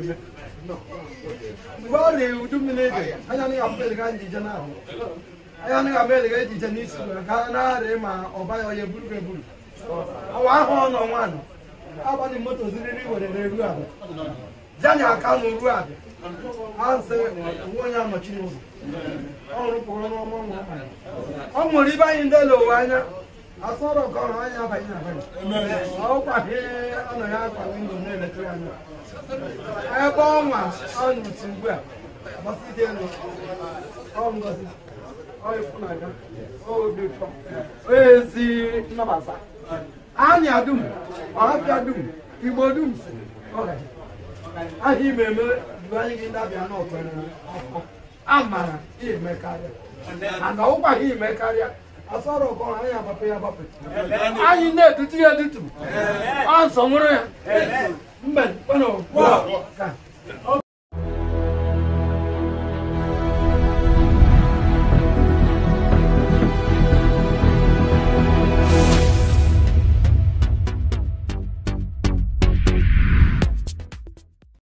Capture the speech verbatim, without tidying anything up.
eme mgbe ọ na udu mmiri dị anya na ga-apụta ga njije na ahụ anya na ga-abịa ga ejije n'isi ka na-arị ma ọ baghị onye buru ga eburu ọwa ahụ ọnọ nwaanyị abalị moto ziriri werere eru abịa janya aka na oru abịa ha nsị onwe onye anọchiri ụzọ ọ rụpụrụ n'ọma nwa ọ nwere ibe anyị ndị ele ụwa anya asọrọ ka ọrụ anya abanye abanye ọkwaghị ọnọ ya akwaghị ndụ na-eletere anya ebe ọnwa ọnụtụ ugbu a gbasị dị elu ọ ngozi ọ ịfụnanya obi ụtọ ezi nnabata anya dum Ohafia dum Igbo dum ahịa ime eme bụ anyị gị ndabịa n'ọkwere ọkụ amara ime karịa ana ụkwaghị ime karịa asọrọ ọkọ anyị agbapụ ya agbapụ anyị na-edutu ya edutu ọ nsọ nwere ya mbe